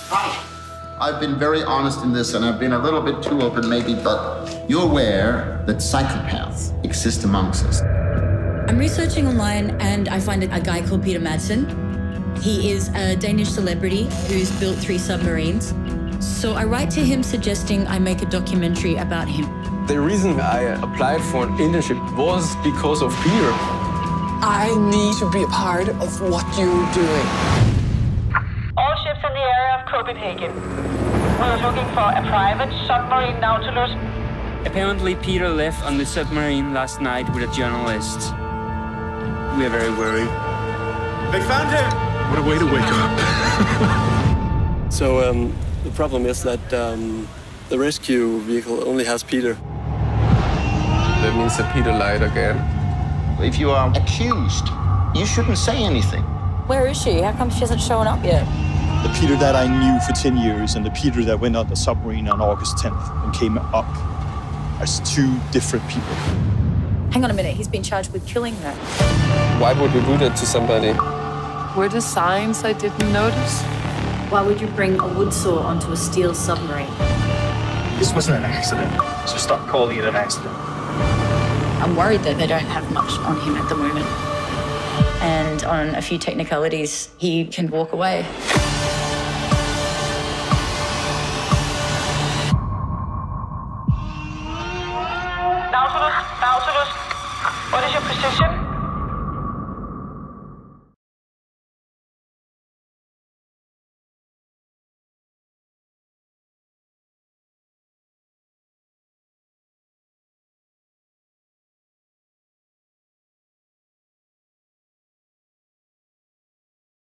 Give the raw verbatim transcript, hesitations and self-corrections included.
Hi. I've been very honest in this, and I've been a little bit too open maybe, but you're aware that psychopaths exist amongst us. I'm researching online and I find a guy called Peter Madsen. He is a Danish celebrity who's built three submarines. So I write to him suggesting I make a documentary about him. The reason I applied for an internship was because of Peter. I need to be a part of what you're doing. All ships in the area of Copenhagen. We're looking for a private submarine Nautilus. Apparently, Peter left on the submarine last night with a journalist. We are very worried. They found him! What a way to wake up. So, um, the problem is that um, the rescue vehicle only has Peter. That means that Peter lied again. If you are accused, you shouldn't say anything. Where is she? How come she hasn't shown up yet? The Peter that I knew for ten years and the Peter that went on the submarine on August tenth and came up as two different people. Hang on a minute, he's been charged with killing her. Why would you do that to somebody? Were there signs I didn't notice? Why would you bring a wood saw onto a steel submarine? This wasn't an accident, so stop calling it an accident. I'm worried that they don't have much on him at the moment. And on a few technicalities, he can walk away. Nautilus, Nautilus, what is your position?